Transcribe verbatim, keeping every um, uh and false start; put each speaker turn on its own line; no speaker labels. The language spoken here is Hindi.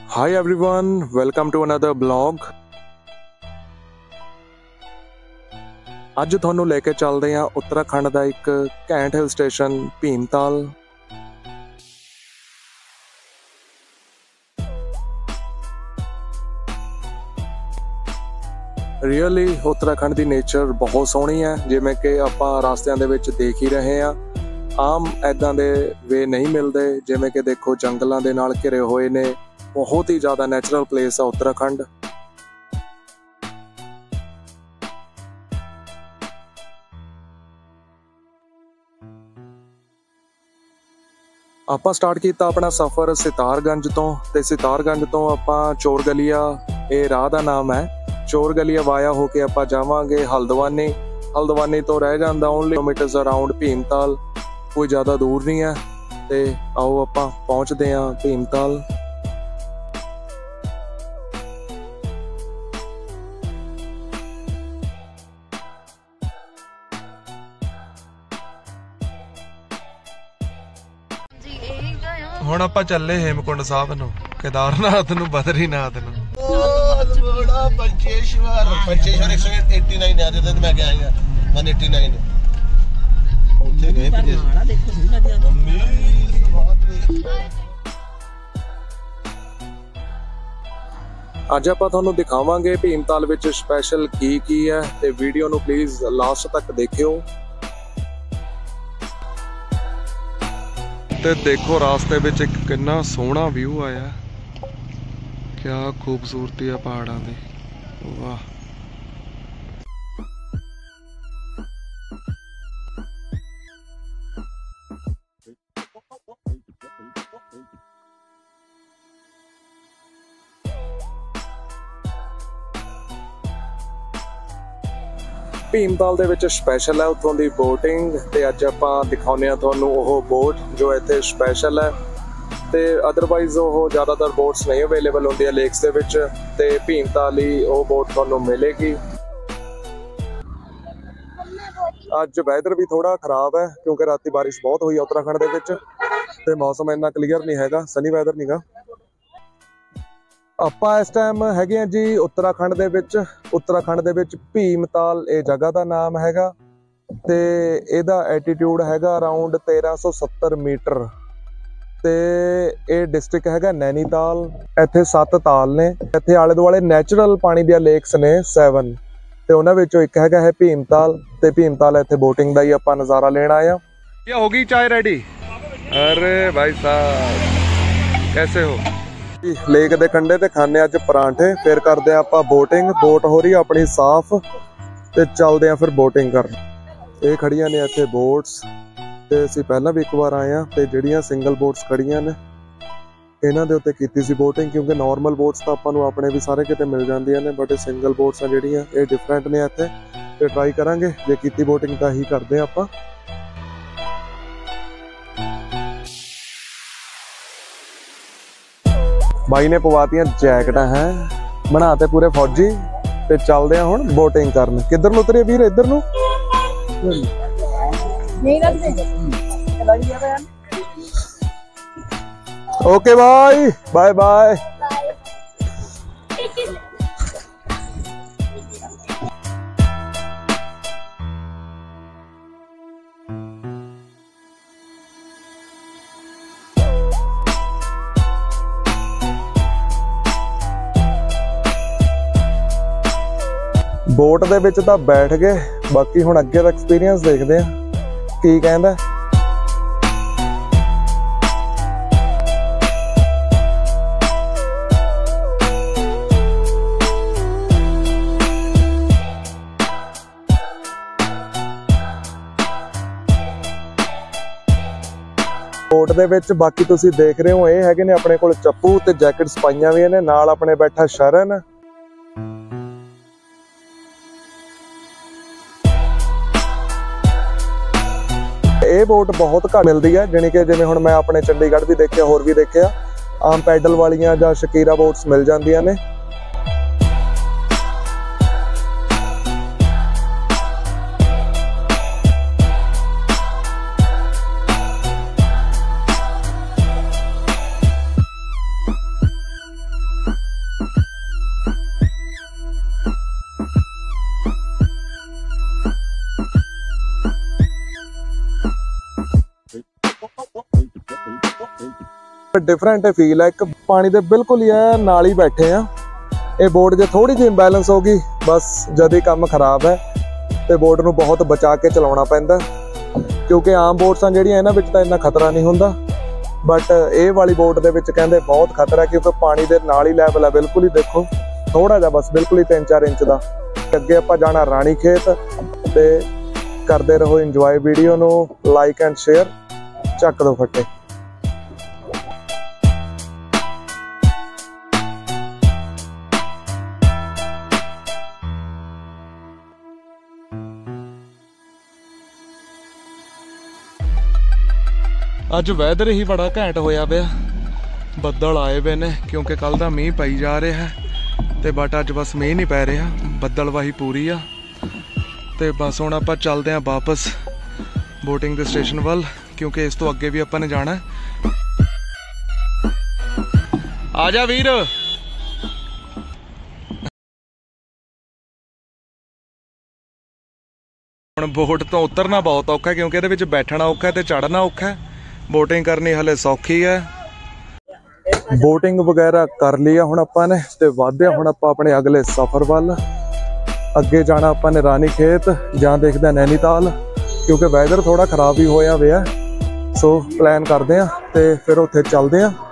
Hi everyone, welcome to another blog। ਅੱਜ ਤੁਹਾਨੂੰ ਲੈ ਕੇ ਚੱਲਦੇ ਹਾਂ ਉੱਤਰਾਖੰਡ ਦਾ ਇੱਕ ਘੈਂਟ hill station Bhimtal. Really Uttarakhand ਦੀ ਨੇਚਰ ਬਹੁਤ ਸੋਹਣੀ ਹੈ, ਜਿਵੇਂ ਕਿ ਆਪਾਂ ਰਸਤਿਆਂ ਦੇ ਵਿੱਚ ਦੇਖ ਹੀ ਰਹੇ ਹਾਂ। ਆਮ ਐਦਾਂ ਦੇ ਵੇ ਨਹੀਂ ਮਿਲਦੇ, ਜਿਵੇਂ ਕਿ ਦੇਖੋ ਜੰਗਲਾਂ ਦੇ ਨਾਲ ਘਿਰੇ ਹੋਏ ਨੇ। बहुत ही ज़्यादा नेचुरल प्लेस है उत्तराखंड। ਆਪਾਂ स्टार्ट किया अपना सफ़र सितारगंज तो ते सितारगंज तो ਆਪਾਂ चोरगलिया, ये राह का नाम है। चोरगलिया वाया होके ਆਪਾਂ जावांगे हल्द्वानी। हल्द्वानी तो रह जाता ओनली किलोमीटर्स अराउंड भीमताल, कोई ज़्यादा दूर नहीं है। ते आओ ਆਪਾਂ पहुँचते हैं भीमताल। ਹੁਣ ਆਪਾਂ ਚੱਲੇ ਹੇਮਕੁੰਡ ਸਾਹਿਬ ਨੂੰ, केदारनाथ ਨੂੰ, बद्रीनाथ ਨੂੰ।
बड़ा पंचेश्वर पंचेश्वर एक सौ नवासी आते थे, मैं क्या आया एक सौ नवासी ਉੱਥੇ ਗਏ पंचेश्वर। देखो सही ना दिया मम्मी बहुत।
ਅੱਜ ਆਪਾਂ ਤੁਹਾਨੂੰ ਦਿਖਾਵਾਂਗੇ ਭੀਮਤਾਲ ਵਿੱਚ ਸਪੈਸ਼ਲ ਕੀ ਕੀ ਹੈ, ਤੇ ਵੀਡੀਓ ਨੂੰ ਪਲੀਜ਼ ਲਾਸਟ ਤੱਕ ਦੇਖਿਓ। ਤੇ ਦੇਖੋ ਰਾਸਤੇ ਵਿੱਚ ਇੱਕ ਕਿੰਨਾ ਸੋਹਣਾ ਵਿਊ ਆਇਆ, ਕਿਆ ਖੂਬਸੂਰਤੀ ਆ ਪਹਾੜਾਂ ਦੀ, ਵਾਹ। ਭੀਮਤਾਲ ਦੇ ਵਿੱਚ ਸਪੈਸ਼ਲ ਹੈ ਉੱਥੋਂ ਦੀ ਬੋਟਿੰਗ, ਤੇ ਅੱਜ ਆਪਾਂ ਦਿਖਾਉਂਦੇ ਹਾਂ ਤੁਹਾਨੂੰ ਉਹ ਬੋਟ ਜੋ ਇੱਥੇ ਸਪੈਸ਼ਲ ਹੈ। ਤੇ ਅਦਰਵਾਈਜ਼ ਉਹ ਜ਼ਿਆਦਾਤਰ ਬੋਟਸ ਨਹੀਂ ਅਵੇਲੇਬਲ ਹੁੰਦੀਆਂ ਲੇਕਸ ਦੇ ਵਿੱਚ, ਤੇ ਭੀਮਤਾਲ ਹੀ ਉਹ ਬੋਟ ਤੁਹਾਨੂੰ ਮਿਲੇਗੀ। ਅੱਜ ਵੈਦਰ ਵੀ ਥੋੜਾ ਖਰਾਬ ਹੈ ਕਿਉਂਕਿ ਰਾਤੀ ਬਾਰਿਸ਼ ਬਹੁਤ ਹੋਈ ਉੱਤਰਾਖੰਡ ਦੇ ਵਿੱਚ, ਤੇ ਮੌਸਮ ਇੰਨਾ ਕਲੀਅਰ ਨਹੀਂ ਹੈਗਾ, ਸਨੀ ਵੈਦਰ ਨਹੀਂਗਾ। ਆਪਾਂ ਇਸ ਟਾਈਮ ਹੈਗੇ ਆ ਜੀ ਉੱਤਰਾਖੰਡ ਦੇ ਵਿੱਚ। ਉੱਤਰਾਖੰਡ ਦੇ ਵਿੱਚ ਭੀਮਤਾਲ ਇਹ ਜਗ੍ਹਾ ਦਾ ਨਾਮ ਹੈਗਾ, ਤੇ ਇਹਦਾ ਐਟੀਟਿਊਡ ਹੈਗਾ ਅਰਾਊਂਡ ਤੇਰਾਂ ਸੌ ਸੱਤਰ ਮੀਟਰ, ਤੇ ਇਹ ਡਿਸਟ੍ਰਿਕਟ ਹੈਗਾ ਨੈਨੀਤਾਲ। ਇੱਥੇ ਸੱਤ ਤਾਲ ਨੇ, ਇੱਥੇ ਆਲੇ ਦੁਆਲੇ ਨੈਚੁਰਲ ਪਾਣੀ ਦੀਆਂ ਲੇਕਸ ਨੇ ਸੈਵਨ, ਤੇ ਉਹਨਾਂ ਵਿੱਚੋਂ ਇੱਕ ਹੈਗਾ ਹੈ ਭੀਮਤਾਲ। ਤੇ ਭੀਮਤਾਲ ਇੱਥੇ ਬੋਟਿੰਗ ਦਾ ਹੀ ਆਪਾਂ ਨਜ਼ਾਰਾ ਲੈਣ ਆਏ ਆ। ਕੀ ਹੋ ਗਈ ਚਾय रेडी? अरे भाई साहब कैसे हो? लेक दे कंढे ते खाने अज परांठे, फिर करते आपां बोटिंग। बोट हो रही अपनी साफ, ते चलते हैं फिर बोटिंग कर। ये खड़ियां ने इत्थे बोट्स, ते असीं पहलां भी एक बार आए हैं, ते जिहड़ियां सिंगल बोट्स खड़ियां ने इन्हां दे उत्ते कीती सी बोटिंग, क्योंकि नॉर्मल बोट्स तां आपां नूं अपने भी सारे किते मिल जांदियां ने, बट सिंगल बोट्स आ जिहड़ियां ये डिफरेंट ने इत्थे। ते ट्राई करांगे, जे कीती बोटिंग तां ही करदे आपां। भाई ने पवातियां जैकटां हैं, बनाते पूरे फौजी, ते चलदे हैं हुण बोटिंग करन। किधर नूं उतरे वीर? इधर नूं okay bye bye bye. Boat दे विच तां बैठ गए, बाकी हुण अगे दा एक्सपीरियंस देखदे आ की कहंदा। बोट दे विच बाकी तुसीं देख रहे हो, ये हैगे ने अपने कोल चप्पू ते जैकेट्स पाईयां भी ने, नाल अपने बैठा शरण। ਇਹ ਬੋਟ ਬਹੁਤ ਘੱਟ ਮਿਲਦੀ ਹੈ, ਜਾਣੀ ਕਿ ਜਿਵੇਂ ਹੁਣ ਮੈਂ ਆਪਣੇ ਚੰਡੀਗੜ੍ਹ ਵੀ ਦੇਖਿਆ, ਹੋਰ ਵੀ ਦੇਖਿਆ, ਆਮ ਪੈਡਲ ਵਾਲੀਆਂ ਜਾਂ ਸ਼ਕੀਰਾ ਬੋਟਸ ਮਿਲ ਜਾਂਦੀਆਂ ਨੇ। डिफरेंट फील है, एक पानी दे बिल्कुल ही है नाल ही बैठे आ। ये बोट जो थोड़ी जी इंबैलेंस होगी बस जद ही काम खराब है, तो बोट नूं बहुत बचा के चलाउणा पैंदा, क्योंकि आम बोट्सां जिहड़ियां इन्हां विच तां इन्ना खतरा नहीं हुंदा, बट ये वाली बोट दे विच कहंदे बहुत खतरा, क्योंकि पानी दे नाल ही लैवल है बिल्कुल ही, देखो थोड़ा जा बस बिल्कुल ही तीन चार इंच का। अगे आपां जाना रानी खेत, ते करते रहो इंजॉय वीडियो नूं, लाइक एंड शेयर, चक दो फट्टे। अज वैदर ही बड़ा घैंट होया पिया, बदल आए हुए ने क्योंकि कल दा मींह पई जा रहा है, तो बट अज बस मींह नहीं पै रहा, बदलवाही पूरी आ। तो बस हुण आपां चलदे हां वापस बोटिंग के स्टेशन वल, क्योंकि इस तो अगे भी आपां ने जाना है। आ जा वीर। हुण बोट तो उतरना बहुत औखा है, क्योंकि इहदे विच बैठना औखा है ते चढ़ना औखा है। बोटिंग करनी हले सौखी है। बोटिंग वगैरह कर लिया हुण आपां ने, ते वधदे हुण आपां अपने अगले सफर वल। अगे जाना आपां ने रानी खेत जां देखदे नैनीताल, क्योंकि वैदर थोड़ा खराब ही होया हुआ, सो प्लान करते हैं ते फिर उत्थे चलते हैं।